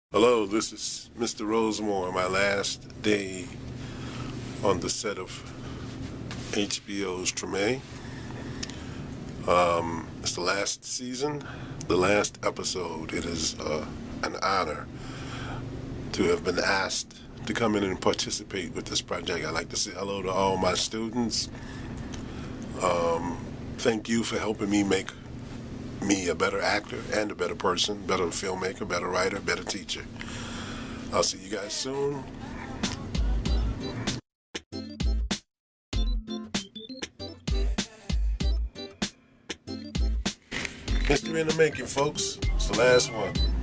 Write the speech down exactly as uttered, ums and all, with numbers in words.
Hello, this is Mister Rosemore, my last day on the set of H B O's Treme. Um, it's the last season, the last episode. It is uh, an honor to have been asked to come in and participate with this project. I'd like to say hello to all my students. Um, thank you for helping me make me a better actor and a better person, better filmmaker, better writer, better teacher. I'll see you guys soon. History in the making, folks. It's the last one.